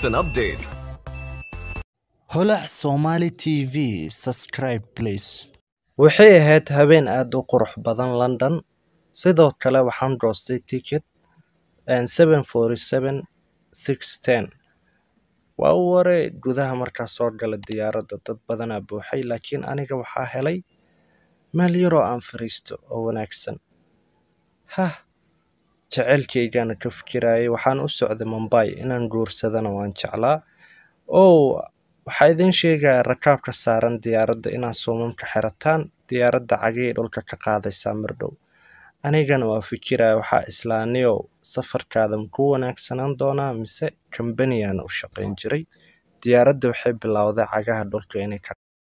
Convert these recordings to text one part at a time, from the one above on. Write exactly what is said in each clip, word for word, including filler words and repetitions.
miss an update. Holac Somali T V subscribe please. Waxay ahayd habeen aad u qurux badan London. Sidoo kale waxaan goostay ticket and seven forty-seven six ten. Waa ware gudaha markaa soo gala diyaaradda dad badan aa buuxay laakiin aniga waxaa helay meel yar oo aan fariisto oo wanaagsan. Hah jaceylkaygana ka fikirayay waxaan u socday Mumbai inaan guursadana waan jeclaa. oo waxaa idin sheegaya rakaabka saaran diyaaradda inaan suumamka xirataan diyaaradda cagay dhulka ka qaadaysa mardhow. anigana waa fikiraya waxaa islaaniyo safarkaada ku wanaagsanaan doonaa mise kambaniyan u shaqayn jiray. diyaaradda waxay bilowday cagaha dhulka inay ka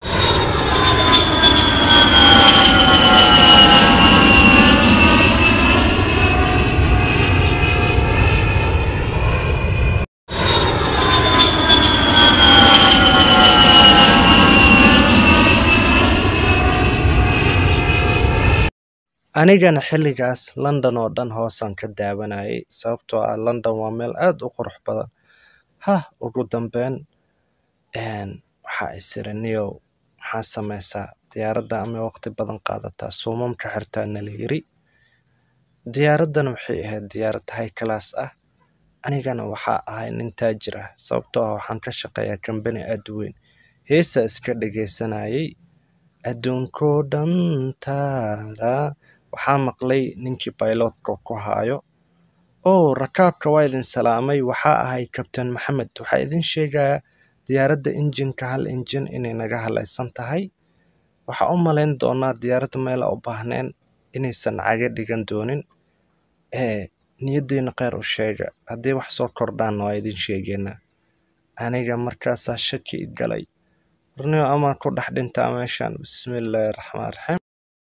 anigana xilligaas London oo dhan hoosan ka daawanayay sababtoo ah London waa meel aad u qurux badan. ha ugu dambeyn een waxa isiraniyo waxa sameysaa diyaaradda ama waqti badan qaadataa suumamka xirtaan la yiri. diyaaraddan waxay ahayd diyaarad high class ah anigana waxa ahay nin taajir ah sababtoo ah waxaan ka shaqeeyaa company aad u weyn. heesa iska dhageysanayay adduunkoo dhan taala waxaa maqlay ninkii pilotka ku haayo. oo rakaabka waa idin salaamay waxaa ahay Captain Maxamed waxaa idin sheegaya diyaaradda injinka hal injin inay naga halaysan tahay. waxaa u malayn doonaa diyaaradda meel u baahneen inaysan caga dhigan doonin. ee niyadiina qeyr u sheega haddii wax soo kordhaan waa idin sheegeynaa. aniga markaasaa shaki galay warniyo ama ku dhex dhintaa meeshaan bismillaahir raxmaanir raxiim.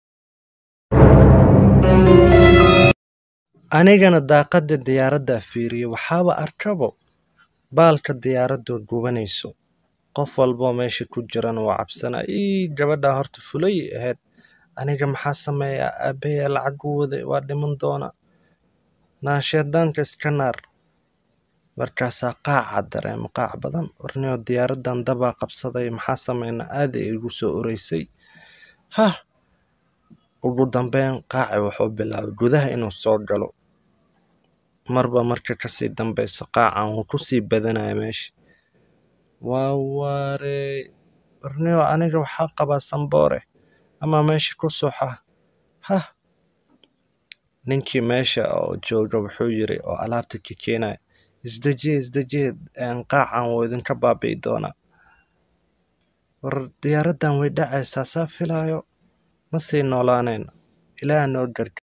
anigana daaqada diyaaradda fiiriyay waxaaba arkabo baalka diyaaraddu gubanayso. qof walba meesha ku jiran waa cabsana ii gabadha horta fulay ahayd. aniga maxaa sameeyaa aabbahay lacag u waday waa dhiman doona naasheedaanka iska naar. markaasaa qaaca dareema qaac badan warniyo diyaaraddan dabaa qabsaday maxaa sameynaa aad ay igu soo ureysay. ha ugu dambeyn qaaci wuxuu bilaabay gudaha inuu soo galo marba marka kasii dambeyso qaacan wuu kusii badanaya meesha. waa ware warniyo aniga waxaa qabaa samboore ama meesha ku suuxa. ha ninkii meesha oo jooga wuxuu yiri oo alaabta ka keenay isdajiye isdajiye aan qaacan wuu idinka baabi'i doonaa. war diyaaraddan way dhacaysaa saa filaayo ma sii noolaanayna ilaah noo gargaar.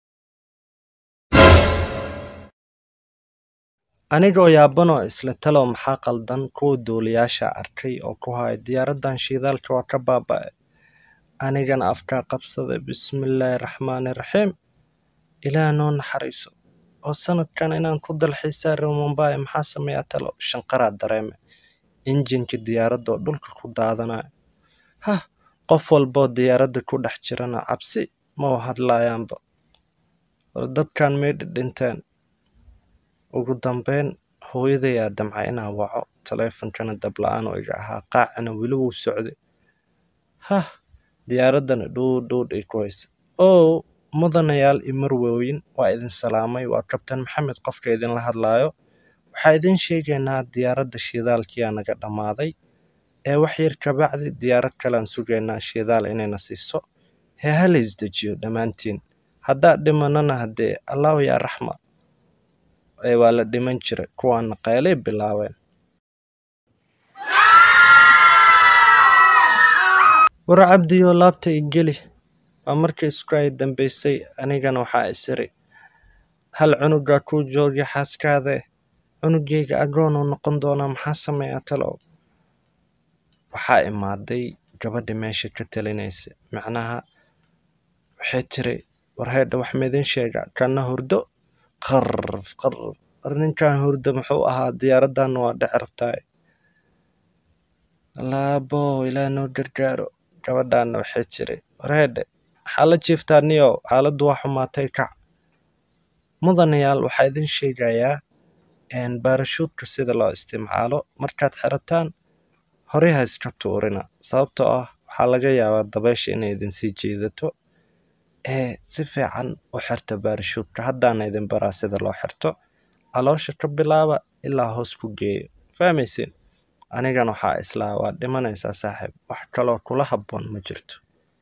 anigoo yaabano isla talo maxaa qaldan kuwa duuliyaasha arkay oo ku haya diyaaraddan shidaalka waa ka baaba'ay. anigana afkaa qabsaday bismillaahir raxmaanir raxiim ilaah noo naxariiso oo sanadkan inaan ku dalxiisaa reer Mumbai maxaa sameeyaa talo shanqaraa dareeme injinka diyaaradda dhulka ku daadanaya. ha qof walbo diyaaradda ku dhex jirana cabsi ma hadlayaanba dadkan may dhinteen. ugu dambeyn hooyaday ayaa damcay inaan waco taleefankana dab la'aan oo iga ahaa qaacana weli wuu socday. ha diyaaraddana dhuudh dhuudh ay ku haysa. oo mudanayaal iyo marwooyin waa idin salaamay waa Captain Maxamed qofka idinla hadlaayo. waxaa idin sheegaynaa diyaaradda shidaalkiyaa naga dhammaaday ee wax yar ka bacdi diyaarad kale aan sugaynaa shidaal inayna siiso. hee hala isdejiyo dhammaantiin haddaa dhimanana haddee allahu yaa raxma ee waa la dhiman jiray kuwaana qaylay bilaabeen. war cabdiyo laabta igeli waa markii isku ay dambeysay anigana waxaa isiri hal cunuga ku joogi xaaskaada cunugayga agoon oo noqon doona maxaa sameeyaa talo. waxaa imaaday gabadha meesha ka talinaysa macnaha waxay tiri war heedha wax meedin sheega kana hurdo qarf qarf war ninkan hurdo muxuu ahaa diyaaraddan waa dhici rabtaa. laabo ilaa noo gargaaro gabadhaana waxay tiri war heedha waxaa la jiiftaa niyo xaaladdu waa xumaatay kac. mudanayaal waxaa idin sheegayaa een baarashuudka sida loo isticmaalo markaad xirataan horey ha iska tuurina sababtoo ah waxaa laga yaabaa dabaysha inay idin sii jiidato ee si fiican u xirta baarashuudka haddaana idin baraa sida loo xirto caloosha ka bilaaba ilaa hoos ku geeyo fahmaysin anigana waxaa islaa waa dhimanaysaa saaxiib wax kaloo kula habboon ma jirto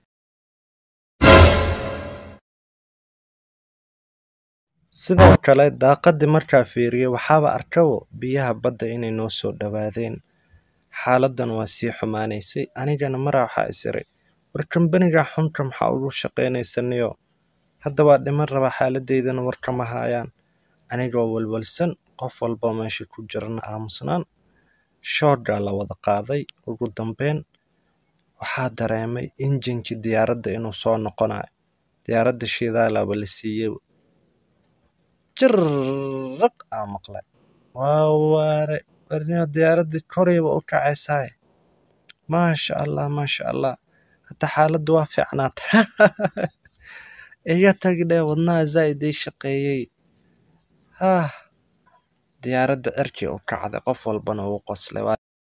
sidoo kale daaqadii markaa fiiriye waxaaba arkabo biyaha badda inay noo soo dhawaadeen xaaladan waa sii xumaanaysay anigana maraa waxaa isiray war kambaniga xunka maxaa ugu shaqaynaysaniyo hadda waa dhiman rabaa xaaladeydana warkama haayaan anigoo walwalsan qof walba meesha ku jirana aamusnaan shoodgaa la wada qaaday ugu dambeyn waxaa dareemay injinkii diyaaradda inuu soo noqonayo diyaaradda shidaalaaba la siiyey jirraq aa maqlay waa waare warniyo diyaaraddii korayba u kacaysaay maasha allah maasha allah hata xaaladdu waa fiicnaata iga tagdhee wadnaha zaa'id ii shaqeeyey haa diyaaradda cirkii u kacday qof walbana uu qoslay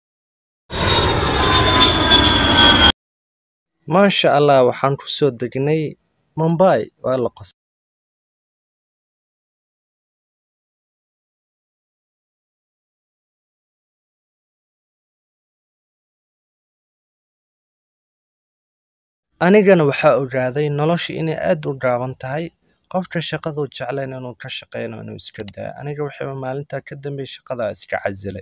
maasha allah waxaan ku soo degnay Mumbai waa la qoslay anigana waxaa ogaaday nolosha inay aad u gaaban tahay qofka shaqadu jeclayn inuu ka shaqeyno inuu iska daa aniga waxay maalinta ka dambeeyay shaqada iska casilay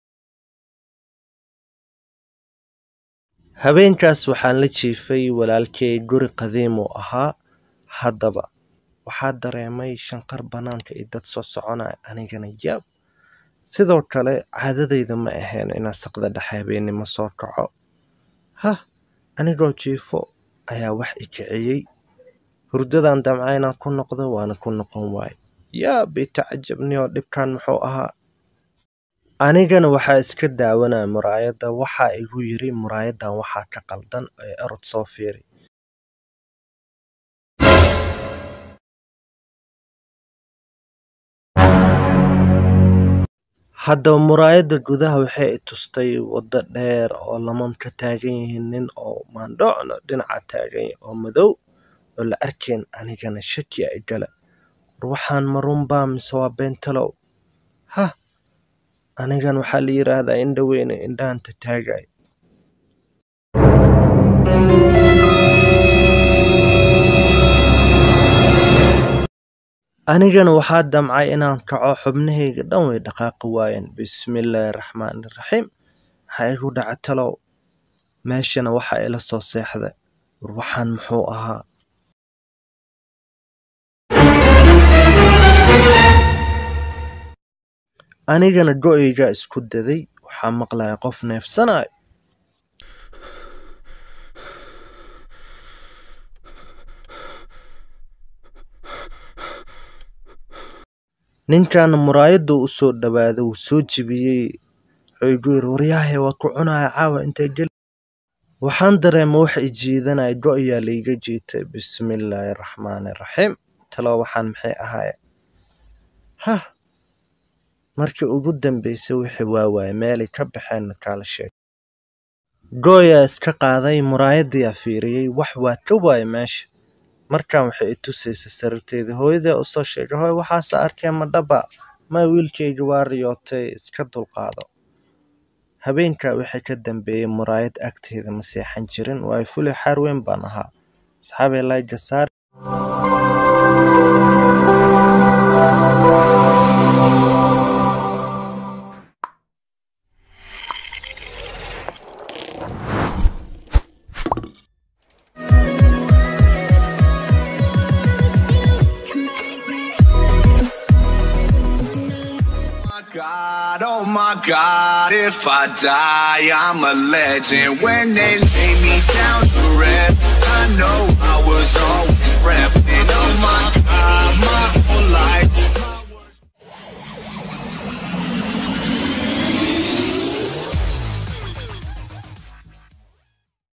habeenkaas waxaan la jiifay walaalkay guri qadiim oo ahaa haddaba waxaa dareemay shanqar banaanka iyo dad soo soconaya anigana yaab sidoo kale caadadayda ma ahayn inaan saqda dhexe habeenimo soo kaco ha anigoo jiifo ayaa wax i kiciyey hurdadan damcayna ku noqdo waana ku noqon waay yaa bitacajabni oo dhibkan muxuu ahaa anigana waxaa iska daawanaya muraayadda waxaa igu yiri muraayadan waxaa ka qaldan ee orod soo fiiri hadda muraayadda gudaha waxay i tustay waddo dheer oo laman ka taagan yihiin nin oo maandhocno dhinaca taagan oo madow oo la arkeen anigana shaki ay gala ruuxaan marunbaa mise waa beentalow ha anigan waxaa la yiraahdaa indhaweyne indhaanta taagay anigana waxaa damcay inaan kaco xubnahayga dhan way dhaqaaqi waayeen bismillaahi raxmaani raxiim waxaa igu dhaca talow meeshana waxaa ila soo seexday waxaan muxuu ahaa anigana go'ayga isku daday waxaa maqlaya qof neefsanayo ninkan muraayadda u soo dhawaaday uu soo jibiyey wuxuu igu yiri waryahay waa ku cunaya caawa intay geli waxaan dareemay wax i jiidanaya go'ayaa la iga jiitay bismillaahi raxmaani raxiim talo waxaan maxay ahaay ha markii ugu dambeysay wixii waa waay meelay ka baxeen kala sheeg go'ayaa iska qaaday muraayadda fiiriyay wax waa ka waay meesha markaan waxay i tusaysay sariirteeda hooyada u soo sheegay hooy waxaas arkay ma dhaba ma wiilkayga waa riyootay iska dulqaado habeenka wixii ka dambeeyay muraayad agteeda ma seexan jirin waa fulay xar weyn baan ahaa asxaabay la jasaar God, oh my God, if I die, I'm a legend. When they lay me down to rest, I know I was always repping. Oh my God.